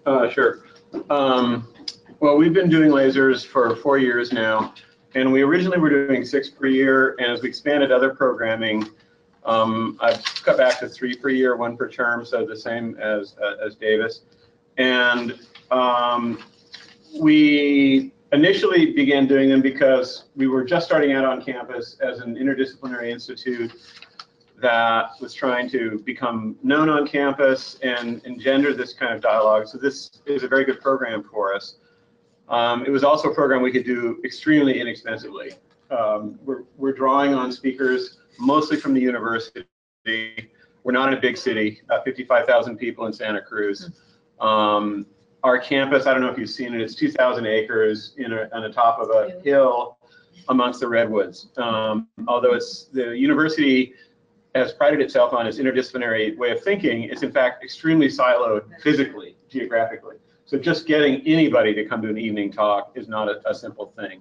Sure. Well, we've been doing lasers for 4 years now, and we originally were doing 6 per year, and as we expanded other programming, I've cut back to 3 per year, 1 per term, so the same as Davis. And we initially began doing them because we were just starting out on campus as an interdisciplinary institute that was trying to become known on campus and engender this kind of dialogue. So this is a very good program for us. It was also a program we could do extremely inexpensively. We're drawing on speakers mostly from the university. We're not in a big city, 55,000 people in Santa Cruz. Our campus, I don't know if you've seen it, it's 2,000 acres on the top of a hill amongst the redwoods. Although the university has prided itself on its interdisciplinary way of thinking, it's in fact extremely siloed physically, geographically. So just getting anybody to come to an evening talk is not a simple thing.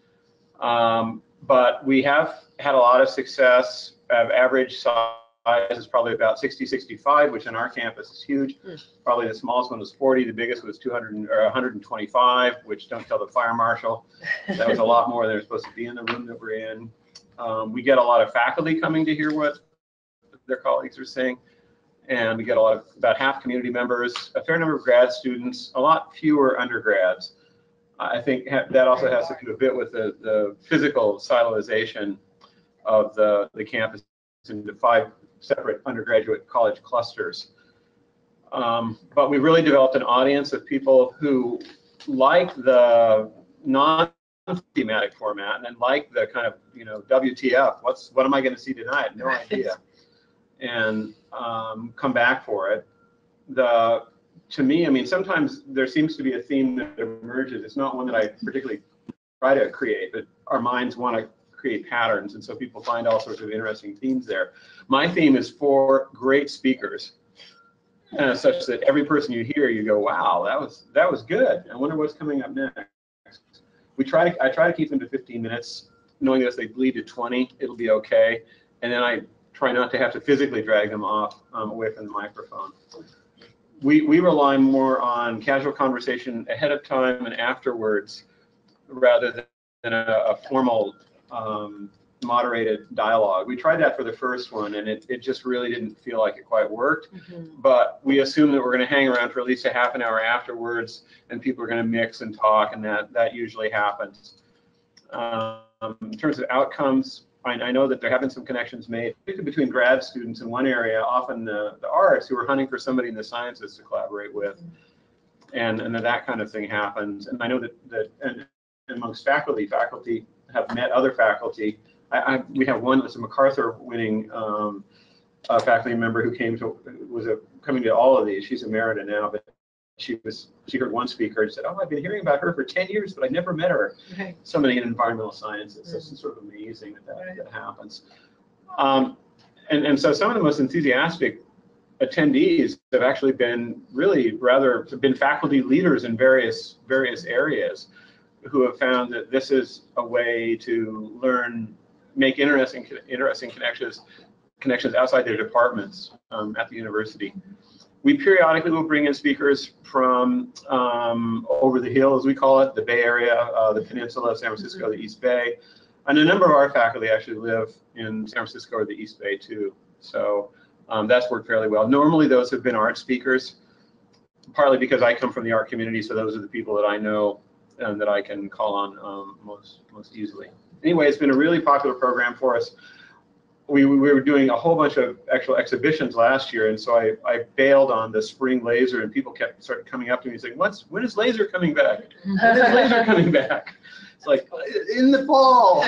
But we have had a lot of success. Average size is probably about 60, 65, which in our campus is huge. Probably the smallest one was 40, the biggest was 200 or 125, which don't tell the fire marshal. That was a lot more than are supposed to be in the room that we're in. We get a lot of faculty coming to hear what their colleagues are saying. And we get about half community members, a fair number of grad students, a lot fewer undergrads. I think that also has to do a bit with the physical siloization of the campus into 5 separate undergraduate college clusters. But we really developed an audience of people who like the non-thematic format and like the kind of, WTF, what am I going to see tonight? No idea. And come back for it. To me, I mean, sometimes there seems to be a theme that emerges. It's not one that I particularly try to create, but our minds want to create patterns, and so people find all sorts of interesting themes there. My theme is 4 great speakers, such that every person you hear, you go, wow, that was good. I wonder what's coming up next. I try to keep them to 15 minutes, knowing that if they bleed to 20, it'll be okay. And then I try not to have to physically drag them off away from the microphone. We rely more on casual conversation ahead of time and afterwards, rather than a formal moderated dialogue. We tried that for the first one, and it just really didn't feel like it quite worked. But we assume that we're going to hang around for at least a half an hour afterwards, and people are going to mix and talk, and that usually happens. In terms of outcomes, I know that there have been some connections made between grad students in one area, often the arts, who are hunting for somebody in the sciences to collaborate with, and that kind of thing happens. And I know that amongst faculty have met other faculty. We have one that's a MacArthur-winning faculty member who coming to all of these. She's emerita now, but she heard one speaker and said, "Oh, I've been hearing about her for 10 years, but I never met her." Right. Somebody in environmental sciences. So it's sort of amazing that happens. And so some of the most enthusiastic attendees have actually been been faculty leaders in various areas who have found that this is a way to make interesting connections outside their departments at the university. We periodically will bring in speakers from over the hill, as we call it, the Bay Area, the Peninsula, San Francisco, the East Bay. And a number of our faculty actually live in San Francisco or the East Bay too. So that's worked fairly well. Normally those have been art speakers, partly because I come from the art community, so those are the people that I know and that I can call on most easily. Anyway, it's been a really popular program for us. We were doing a whole bunch of actual exhibitions last year, and so I bailed on the spring laser, and people started coming up to me and saying, when is laser coming back? When is laser coming back? It's like, in the fall.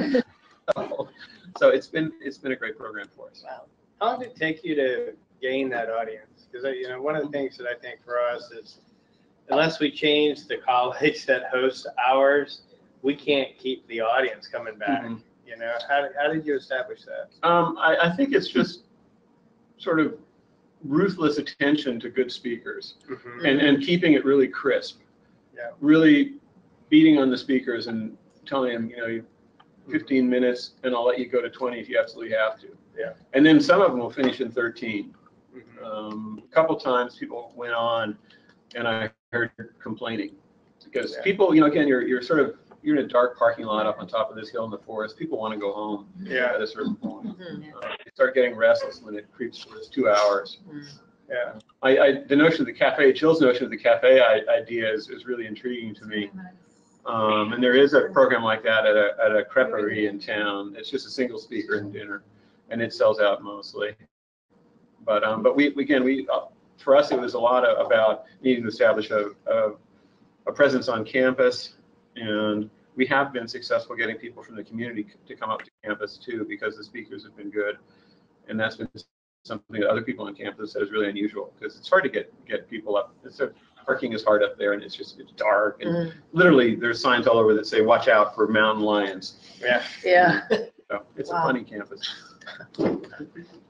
So it's been a great program for us. Wow. How long did it take you to gain that audience? Because one of the things that I think for us is, unless we change the college that hosts ours, we can't keep the audience coming back. Mm-hmm. How did you establish that? I think it's just sort of ruthless attention to good speakers, mm-hmm. and keeping it really crisp. Yeah. Really beating on the speakers and telling them, 15 minutes, and I'll let you go to 20 if you absolutely have to. Yeah. And then some of them will finish in 13. Mm-hmm. A couple times people went on and I heard complaining because Yeah. people, you know, again, you're in a dark parking lot up on top of this hill in the forest. People want to go home Yeah. at a certain point. Mhm. They start getting restless when it creeps towards 2 hours. Yeah. The notion of the cafe, Jill's notion of the cafe idea is really intriguing to me. And there is a program like that at a creperie in town. It's just a single speaker and dinner, and it sells out mostly. But for us, it was a lot about needing to establish a presence on campus, and we have been successful getting people from the community to come up to campus too, because the speakers have been good, and that's been something that other people on campus said is really unusual, because it's hard to get people up. Parking is hard up there, and it's dark, and literally there's signs all over that say "Watch out for mountain lions." Yeah. Yeah. So it's a Wow. funny campus.